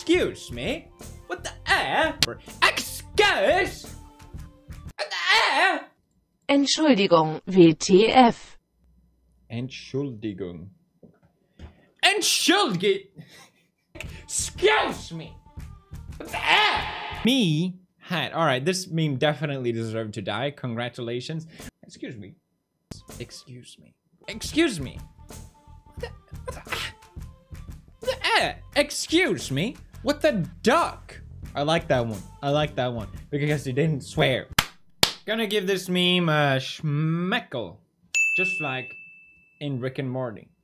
Excuse me? What the Excuse? What the Entschuldigung, WTF. Entschuldigung. Entschuldigung. Excuse me. What the Me hat. Alright, this meme definitely deserved to die. Congratulations. Excuse me. Excuse me. Excuse me. Excuse me. What the duck? I like that one. I like that one. Because he didn't swear. Gonna give this meme a schmeckle. Just like in Rick and Morty.